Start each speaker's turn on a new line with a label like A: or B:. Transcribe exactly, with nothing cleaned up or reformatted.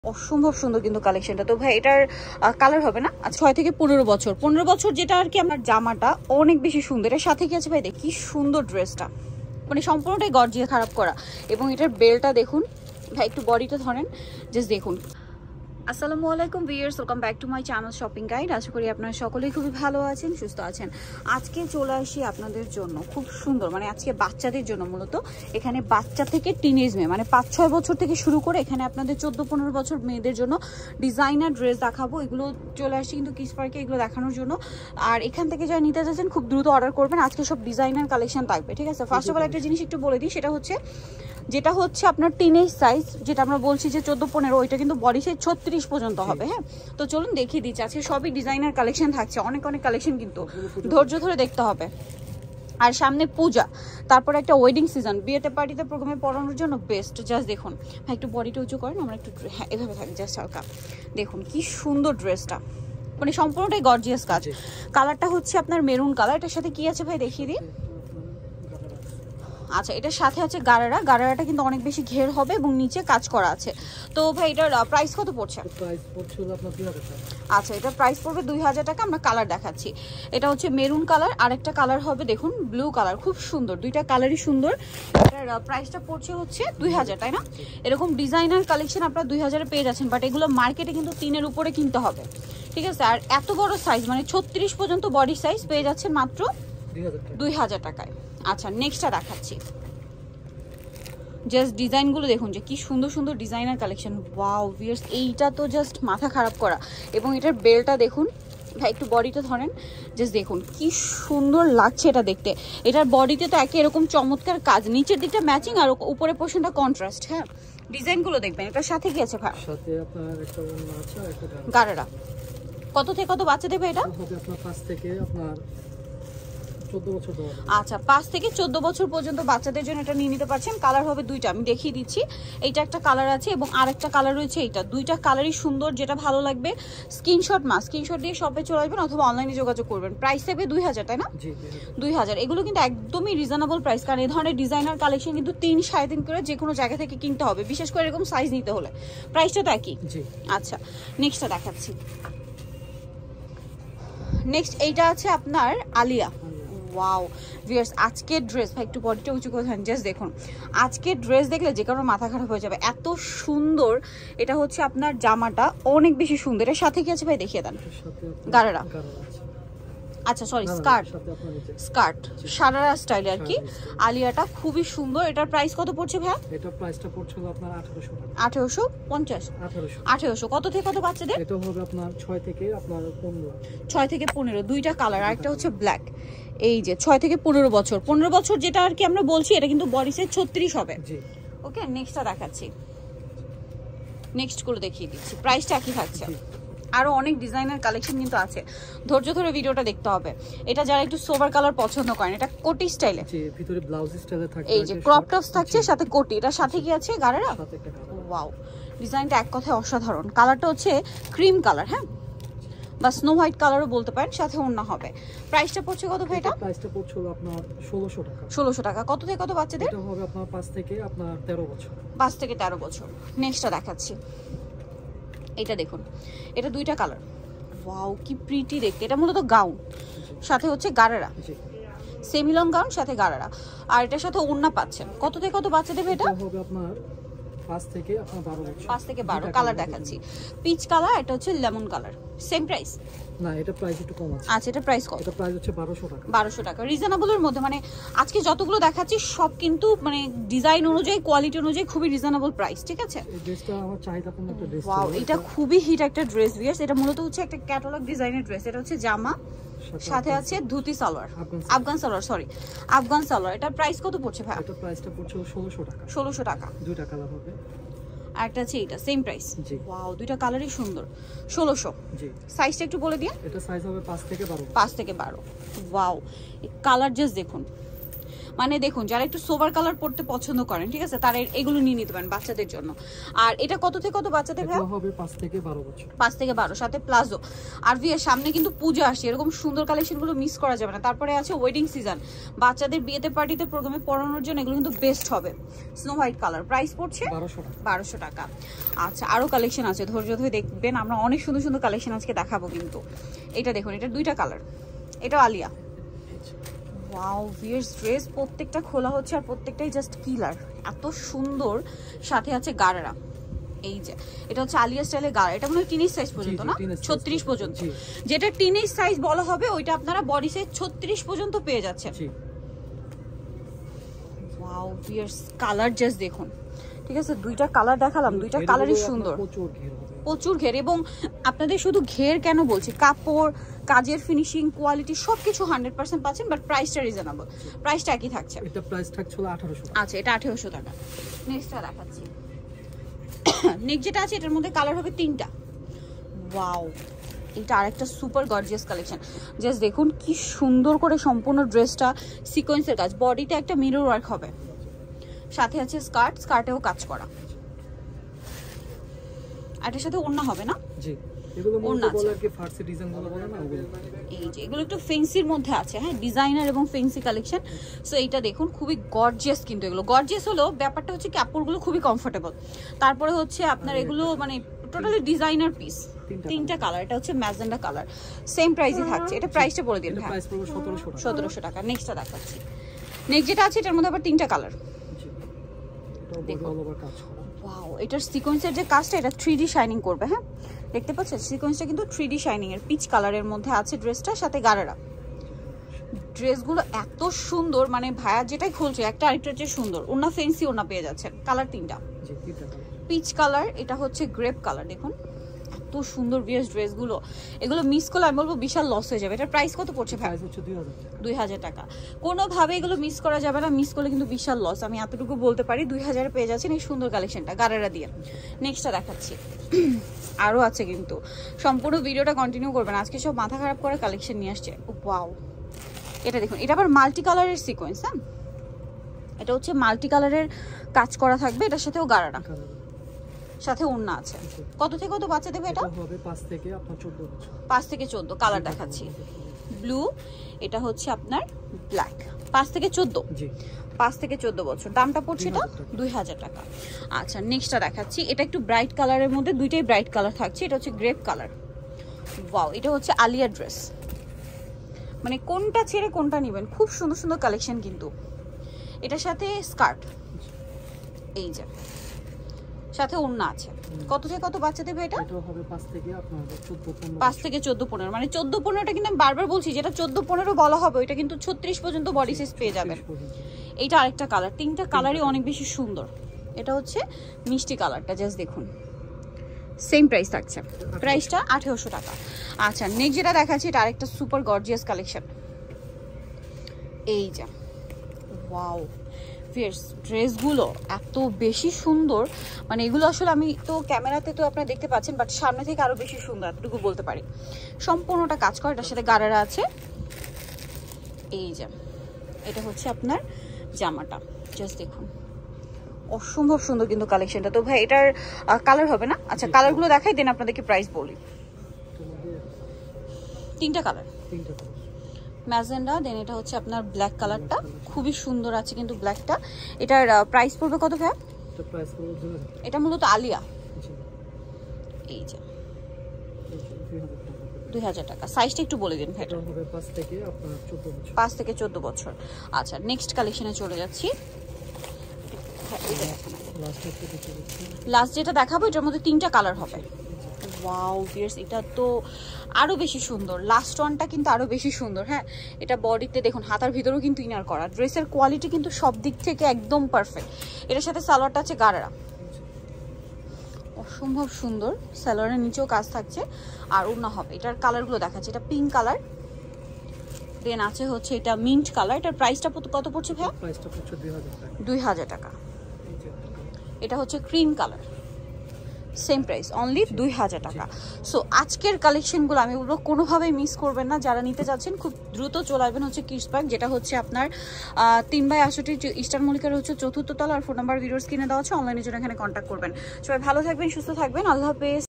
A: অসম্ভব সুন্দর কিন্তু কালেকশনটা। তো ভাই এটার কালার হবে না ছয় থেকে পনেরো বছর পনেরো বছর যেটা আর কি। আমার জামাটা অনেক বেশি সুন্দর, এর সাথে কি আছে ভাই দেখ কি সুন্দর ড্রেসটা, মানে সম্পূর্ণটাই গর্জিয়া খারাপ করা। এবং এটার বেলটা দেখুন ভাই, একটু বডিটা ধরেন, জাস্ট দেখুন। আসসালামু আলাইকুম viewers, welcome back to my channel shopping guide. আশা করি আপনারা সকলেই খুবই ভালো আছেন, সুস্থ আছেন। আজকে চলে আসি আপনাদের জন্য খুব সুন্দর, মানে আজকে বাচ্চাদের জন্য মূলত। এখানে বাচ্চা থেকে টিনেজ মেয়ে, মানে পাঁচ ছয় বছর থেকে শুরু করে এখানে আপনাদের চোদ্দো পনেরো বছর মেয়েদের জন্য ডিজাইনার ড্রেস দেখাবো। এগুলো চলে আসি কিন্তু কিস পার্কে এগুলো দেখানোর জন্য। আর এখান থেকে যারা নিতে চাচ্ছেন খুব দ্রুত অর্ডার করবেন, আজকে সব ডিজাইনার কালেকশন থাকবে, ঠিক আছে। ফার্স্ট অফ অল একটা জিনিস একটু বলে দিই, সেটা হচ্ছে যেটা হচ্ছে আপনার টিনেজ সাইজ, যেটা আমরা বলছি যে চোদ্দো পনেরো, ওইটা কিন্তু বডি সাইজ ছত্রিশ পর্যন্ত হবে। হ্যাঁ, তো চলুন দেখিয়ে দিচ্ছি। আজকে সবই ডিজাইনার কালেকশন থাকছে, অনেক অনেক কালেকশন, কিন্তু ধৈর্য ধরে দেখতে হবে। আর সামনে পূজা, তারপর একটা ওয়েডিং সিজন, বিয়েতে পার্টিতে প্রোগ্রামে পড়ানোর জন্য বেস্ট। জাস্ট দেখুন ভাই, একটু বডিটা উঁচু করেন, আমরা একটু হ্যাঁ এভাবে থাকি, জাস্ট হালকা দেখুন কি সুন্দর ড্রেসটা, মানে সম্পূর্ণটাই গর্জিয়াস কাজ। কালারটা হচ্ছে আপনার মেরুন কালার। এটার সাথে কি আছে ভাই দেখিয়ে দিই। আচ্ছা, এটার সাথে আছে গারারা। গারারাটা কিন্তু অনেক বেশি ঘের হবে এবং নিচে কাজ করা আছে। তো ভাই এটার প্রাইস কত পড়ছে?
B: প্রাইস পড়ছে আপনার দুই হাজার টাকা।
A: আচ্ছা, এটা প্রাইস পড়বে দুই হাজার টাকা। আমরা কালার দেখাচ্ছি। এটা হচ্ছে মেরুন কালার, আরেকটা কালার হবে দেখুন ব্লু কালার, খুব সুন্দর, দুইটা কালারই সুন্দর। এটার প্রাইসটা পড়ছে হচ্ছে দুই হাজার, তাই না? এরকম ডিজাইনার কালেকশন আপনারা দুই হাজারে পেয়ে যাচ্ছেন, বাট এগুলো মার্কেটে কিন্তু তিনের উপরে কিনতে হবে, ঠিক আছে। আর এত বড় সাইজ, মানে ছত্রিশ পর্যন্ত বডি সাইজ পেয়ে যাচ্ছেন মাত্র দুই হাজার টাকায়। আচ্ছা, নেক্সটটা দেখাচ্ছি। জাস্ট ডিজাইনগুলো দেখুন যে কি সুন্দর সুন্দর ডিজাইনার কালেকশন। ওয়াও ভিউয়ার্স, এইটা তো জাস্ট মাথা খারাপ করা। এবং এটার বেলটা দেখুন ভাই, একটু বডিটা ধরেন, জাস্ট দেখুন কি সুন্দর লাগছে এটা দেখতে। এটার বডিতে তো একে এরকম চমৎকার কাজ, নিচের দিকটা ম্যাচিং আর উপরের পোর্শনটা কন্ট্রাস্ট। হ্যাঁ, ডিজাইনগুলো দেখবেন। এটার সাথে কি আছে ভাই?
B: সাথে আপনার একটা ওড়না আছে আর একটা
A: গারারা। কত থেকে কত বাচ্চা দেবে এটা?
B: হবে আপনার পাঁচ থেকে আপনার চোদ্দো বছর।
A: আচ্ছা, পাঁচ থেকে চোদ্দ বছর পর্যন্ত বাচ্চাদের জন্য এটা নিয়ে নিতে পারছেন। কালার হবে দুইটা, আমি দেখিয়ে দিচ্ছি। এইটা একটা কালার আছে এবং আরেকটা কালার রয়েছে এইটা। দুইটা কালারই সুন্দর, যেটা ভালো লাগবে স্ক্রিনশট মা স্ক্রিনশট দিয়ে শপে চলে আসবেন অথবা অনলাইনে যোগাযোগ করবেন। প্রাইস থাকবে দুই হাজার, তাই না? দুই হাজার। এগুলো কিন্তু একদমই রিজনেবল প্রাইস, কারণ এই ধরনের ডিজাইনার কালেকশন কিন্তু তিন সাড়ে তিন করে যে কোনো জায়গা থেকে কিনতে হবে, বিশেষ করে এরকম সাইজ নিতে হলে। প্রাইসটা তো একই। আচ্ছা, নেক্সটটা দেখাচ্ছি। নেক্সট এইটা আছে আপনার আলিয়া। ওয়াও ভিউয়ার্স, আজকের ড্রেস ভাই, একটু বডিটা উঁচু করে থাকেন, জাস্ট দেখুন। আজকের ড্রেস দেখলে যে কারোর মাথা খারাপ হয়ে যাবে, এত সুন্দর। এটা হচ্ছে আপনার জামাটা অনেক বেশি সুন্দর। এর সাথে কি আছে ভাই দেখিয়ে দেন। গারারা। আচ্ছা sorry, skirt skirt sharara style আর কি। আলিয়াটা খুবই সুন্দর। এটার প্রাইস কত পড়ছে ভাইয়া?
B: এটা প্রাইসটা পড়ছে আপনার আঠারোশো টাকা।
A: আঠারোশো পঞ্চাশ।
B: আঠারোশো
A: আঠারোশো। কত থেকে কত বাচ্চাদের?
B: এটা হবে আপনার ছয় থেকে আপনার পনেরো।
A: ছয় থেকে পনেরো, দুইটা কালার। আরেকটা হচ্ছে ব্ল্যাক। এই যে ছয় থেকে পনেরো বছর পনেরো বছর যেটা আর কি আমরা বলছি, এটা কিন্তু বডি সাইজ ছত্রিশ হবে। ওকে, নেক্সটটা দেখাচ্ছি। নেক্সট করে দেখিয়ে দিচ্ছি। প্রাইসটা একই থাকছে। আরো অনেক ডিজাইনার কালেকশন কিন্তু আছে, ধৈর্য ধরে ভিডিওটা দেখতে হবে। এটা যারা একটু সোবার কালার পছন্দ করেন, এটা কোটি স্টাইলে,
B: ভিতরে ব্লাউজ স্টাইলে থাকবে।
A: এই যে ক্রপ টপস থাকছে, সাথে কোটি। এটার সাথে কি আছে? গারারা। ওয়াও, ডিজাইনটা এক কথায় অসাধারণ। কালারটা হচ্ছে ক্রিম কালার, হ্যাঁ, বা স্নো হোয়াইট কালারও বলতে পারেন, সাথে ওড়না হবে। প্রাইসটা পড়ছে কত ভাই এটা?
B: প্রাইসটা পড়ছে আপনার ষোলোশো টাকা।
A: ষোলোশো টাকা। কত থেকে কত বাচ্চাদের?
B: এটা হবে আপনার পাঁচ থেকে আপনার তেরো বছর।
A: পাঁচ থেকে তেরো বছর। নেক্সটটা দেখাচ্ছি। এটা দেখুন, এটা দুইটা কালার। ওয়াও কি প্রিটি দেখতে। এটা মূলত গাউন, সাথে হচ্ছে গারারা, সেমি লং গাউন সাথে গারারা। আর এটার সাথে ওড়না পাচ্ছেন। কত থেকে কত বাচ্চা দেবে এটা?
B: হবে আপনার পাঁচ থেকে আপনার বারো বছর।
A: পাঁচ থেকে বারো। কালার দেখাচ্ছি, পিচ কালার, এটা হচ্ছে লেমন কালার। Same price?
B: না, এটা প্রাইস একটু কম আছে।
A: আচ্ছা, এটা প্রাইস কত?
B: এটা প্রাইস হচ্ছে বারোশো টাকা।
A: বারোশো টাকা, রিজনেবলের মধ্যে। মানে আজকে যতগুলো দেখাচ্ছি সব কিন্তু মানে ডিজাইন অনুযায়ী, কোয়ালিটি অনুযায়ী খুবই রিজনেবল প্রাইস, ঠিক আছে।
B: এই ড্রেসটা আমার চাহিদাপূর্ণ একটা ড্রেস।
A: ওয়াও, এটা খুবই হিট একটা ড্রেস ভিউয়ার্স। এটা মূলত হচ্ছে একটা ক্যাটালগ ডিজাইনের ড্রেস। এটা হচ্ছে জামা, সাথে আছে dhoti salwar, Afghan salwar, sorry Afghan salwar. এটা প্রাইস কত পড়ছে ভাই?
B: এটা প্রাইসটা পড়ছে ষোলোশো টাকা।
A: ষোলোশো টাকা।
B: দুইটা কালার হবে।
A: আরেকটা আছে এটা, সেম প্রাইস। ওয়াও, দুইটা কালারই সুন্দর। ষোলোশো।
B: জি।
A: সাইজটা একটু বলে দিন।
B: এটা সাইজ হবে পাঁচ থেকে বারো।
A: পাঁচ থেকে বারো। ওয়াও, কালার জাস্ট দেখুন, মানে দেখুন যারা একটু সোবার কালার পড়তে পছন্দ করেন, ঠিক আছে, তারা এগুলো নিয়ে নিতে পারেন বাচ্চাদের জন্য। আর এটা কত থেকে কত বাচ্চাদের ভাই?
B: হবে পাঁচ থেকে বারো বছর।
A: পাঁচ থেকে বারো, সাথে প্লাজো। আর বিয়ের সামনে কিন্তু পূজা আসছে, এরকম সুন্দর কালেকশনগুলো মিস করা যাবে না। তারপরে আছে ওয়েডিং সিজন, বাচ্চাদের বিয়েতে পার্টিতে প্রোগ্রামে পরানোর জন্য এগুলো কিন্তু বেস্ট হবে। স্নো হোয়াইট কালার, প্রাইস পড়ছে বারোশো টাকা। আচ্ছা, আরো কালেকশন আছে, ধৈর্য ধরে দেখবেন, আমরা অনেক সুন্দর সুন্দর কালেকশন আজকে দেখাবো। কিন্তু এটা দেখুন, এটা দুইটা কালার, এটা আলিয়া। ওয়াও ভিয়ার্স, ড্রেস প্রত্যেকটা খোলা হচ্ছে আর প্রত্যেকটাই জাস্ট কিলার, এত সুন্দর। সাথে আছে গারারা, এই যে এটা হচ্ছে আলিয়া স্টাইলের গারা। এটা মনে হয় টিনেজ সাইজ পর্যন্ত না, ছত্রিশ পর্যন্ত। যেটা টিনেজ সাইজ বলা হবে ওইটা আপনারা বডি সাইজ ছত্রিশ পর্যন্ত পেয়ে যাচ্ছেন। ওয়াও ভিয়ার্স, কালার জাস্ট দেখুন, ঠিক আছে, দুইটা কালার দেখালাম, দুইটা কালারই সুন্দর, প্রচুর ঘের। এবং আপনাদের শুধু ঘের কেন বলছি, কাপড়, কাজের ফিনিশিং, কোয়ালিটি সবকিছু হান্ড্রেড পার্সেন্ট পাচ্ছেন, বাট প্রাইসটা রিজনেবল। প্রাইসটা একই থাকছে।
B: এটা প্রাইস থাকছে আঠারোশো।
A: আচ্ছা, এটা আঠারোশো টাকা। নেক্সটটা দেখাচ্ছি। নেক্সট যেটা আছে এটার মধ্যে কালার হবে তিনটা। ওয়াও, এটা আরেকটা সুপার গর্জিয়াস কালেকশন। জাস্ট দেখুন কি সুন্দর করে সম্পূর্ণ ড্রেসটা সিকোয়েন্সের কাজ, বডিতে একটা মিরর ওয়ার্ক হবে, সাথে আছে স্কার্ট, স্কার্টেও কাজ করা। এটার সাথে ওড়না হবে না? জি,
B: এগুলো মূলত বলে আর কি ফার্সি ডিজাইন গুলো বলে না ওগুলো।
A: এই যে এগুলো একটু ফেন্সির মধ্যে আছে, হ্যাঁ, ডিজাইনার এবং ফেন্সি কালেকশন। সো এইটা দেখুন খুবই গর্জিয়াস, কিন্তু এগুলো গর্জিয়াস হলো ব্যাপারটা হচ্ছে কাপড়গুলো খুবই কমফোর্টেবল। তারপরে হচ্ছে আপনার এগুলো মানে টোটালি ডিজাইনার পিস। তিনটা কালার, এটা হচ্ছে ম্যাজেন্ডা কালার, সেম প্রাইসই থাকছে। এটা প্রাইসটা বলে দিন।
B: প্রাইস পড়বে সতেরোশো টাকা।
A: সতেরোশো টাকা। নেক্সটটা দেখাচ্ছি। নেক্সট যেটা আছে এটার মধ্যে আবার তিনটা কালার। ওয়াও, এটার সিকোয়েন্সের যে কাজটা, এটা থ্রি ডি শাইনিং করবে, হ্যাঁ, দেখতে পাচ্ছেন সিকোয়েন্সটা কিন্তু থ্রি ডি শাইনিং এর, পিচ কালারের মধ্যে আছে ড্রেসটা, সাথে গারারা। ড্রেসগুলো এত সুন্দর, মানে ভাইয়া যেটাই খুলছে একটা আরেকটার চেয়ে সুন্দর। ওনা ফেন্সি ওনা পেয়ে যাচ্ছেন, কালার তিনটা, পিচ কালার, এটা হচ্ছে গ্রেপ কালার। দেখুন এত সুন্দর ভিয়ার্স ড্রেসগুলো, এগুলো মিস করলে আমি বলবো বিশাল লস হয়ে যাবে। এটার প্রাইস কত পড়ছে ভাই? দুই হাজার টাকা। কোনোভাবে এগুলো মিস করা যাবে না, মিস করলে কিন্তু বিশাল লস, আমি এতটুকু বলতে পারি। দুই হাজারে পেয়ে যাচ্ছেন এই সুন্দর কালেকশনটা গারারা দিয়ে। নেক্সটটা দেখাচ্ছি, আরও আছে কিন্তু, সম্পূর্ণ ভিডিওটা কন্টিনিউ করবেন, আজকে সব মাথা খারাপ করার কালেকশন নিয়ে আসছে। ওয়াও, এটা দেখুন, এটা আবার মাল্টি কালারের সিকোয়েন্স, হ্যাঁ, এটা হচ্ছে মাল্টি কালারের কাজ করা থাকবে, এটার সাথেও গারারা, সাথে ওড়না আছে। কত থেকে কত বাচ্চা দেবে এটা?
B: হবে পাঁচ থেকে আপনার চৌদ্দ বছর।
A: পাঁচ থেকে চৌদ্দ। কালার দেখাচ্ছি, ব্লু, এটা হচ্ছে আপনার ব্ল্যাক। পাঁচ থেকে চৌদ্দ। জি, পাঁচ থেকে চৌদ্দ বছর। দামটা পড়ছে এটা দুই হাজার টাকা। আচ্ছা, নেক্সটটা দেখাচ্ছি। এটা একটু ব্রাইট কালারের মধ্যে, দুইটাই ব্রাইট কালার থাকছে। এটা হচ্ছে গ্রেপ কালার। ওয়াও, এটা হচ্ছে আলিয়া ড্রেস, মানে কোনটা ছেড়ে কোনটা নেবেন, খুব সুন্দর সুন্দর কালেকশন কিন্তু। এটার সাথে স্কার্ট, এই যে সাথে ওড়না আছে। কত থেকে কত বাচ্চা দেবে এটা?
B: এটা হবে পাঁচ থেকে আপনার চৌদ্দ পনেরো।
A: পাঁচ থেকে চৌদ্দ পনেরো, মানে চৌদ্দ পনেরোটা কিন্তু আমি বারবার বলছি, যেটা চৌদ্দ পনেরো বলা হবে ওইটা কিন্তু ছত্রিশ পর্যন্ত বডি সাইজ পেয়ে যাবেন। এইটা আরেকটা কালার, তিনটা কালারই অনেক বেশি সুন্দর। এটা হচ্ছে মিষ্টি কালারটা, জাস্ট দেখুন, সেম প্রাইস থাকছে, প্রাইসটা আঠেরোশো টাকা। আচ্ছা, নেক্সট যেটা দেখাচ্ছি এটা আরেকটা সুপার গর্জিয়াস কালেকশন। এই যে ওয়াও ভিয়ার্স, ড্রেসগুলো এত বেশি সুন্দর, মানে এগুলো আসলে আমি তো ক্যামেরাতে তো আপনারা দেখতে পাচ্ছেন, বাট সামনে থেকে আরো বেশি সুন্দর, এতটুকু বলতে পারি। সম্পূর্ণটা কাজ করে, এটার সাথে গারারা আছে। এই যে এটা হচ্ছে আপনার জামাটা, জাস্ট দেখুন অসম্ভব সুন্দর কিন্তু কালেকশনটা। তো ভাই এটার কালার হবে না? আচ্ছা, কালারগুলো দেখাই দেন, আপনাদেরকে প্রাইস বলি। তিনটা কালার,
B: তিনটা কালার,
A: ম্যাজেন্ডা, দেন এটা হচ্ছে আপনার ব্ল্যাক কালারটা, খুবই সুন্দর আছে কিন্তু ব্ল্যাকটা। এটার প্রাইস পড়বে কত ভাই?
B: এটা প্রাইস পড়বে দুই হাজার।
A: এটা মূলত আলিয়া, এই যে দুই হাজার টাকা। সাইজটা একটু বলে দিন ভাই।
B: এটা হবে পাঁচ থেকে আপনার চৌদ্দ বছর।
A: পাঁচ থেকে চৌদ্দ বছর। আচ্ছা, নেক্সট কালেকশনে চলে যাচ্ছি। লাস্ট যেটা দেখাবো এটার মধ্যে তিনটা কালার হবে। ওয়াও ভিউয়ার্স, এটা তো আরো বেশি সুন্দর। লাস্ট ওয়ানটা কিন্তু আরো বেশি সুন্দর। হ্যাঁ, এটা বডিতে দেখুন, হাতার ভিতরেও কিন্তু ইনার করা। ড্রেসের কোয়ালিটি কিন্তু সব দিক থেকে একদম পারফেক্ট। এটার সাথে সালোয়ারটা আছে গারারা, অসম্ভব সুন্দর। সালোয়ারের নিচেও কাজ থাকছে আর ওড়না হবে। এটার কালারগুলো দেখাচ্ছে, এটা পিঙ্ক কালার, দেন আছে হচ্ছে এটা মিন্ট কালার। এটার প্রাইসটা কত পড়ছে ভাই?
B: প্রাইসটা পড়ছে দুই হাজার টাকা।
A: দুই হাজার টাকা। এটা হচ্ছে cream colour, same price only দুই হাজার টাকা। সো আজকের কালেকশনগুলো আমি বলবো কোনোভাবেই মিস করবেন না, যারা নিতে চাচ্ছেন খুব দ্রুত চলে আসবেন হচ্ছে কিডস পার্ক, যেটা হচ্ছে আপনার তিন বাই আটষট্টি ইস্টার্ন মল্লিকার হচ্ছে চতুর্থ তলা, আর ফোন নাম্বার ভিডিওর স্ক্রিনে দেওয়া আছে, অনলাইনের জন্য এখানে কন্ট্যাক্ট করবেন। সবাই ভালো থাকবেন, সুস্থ থাকবেন, আল্লাহ হাফেজ।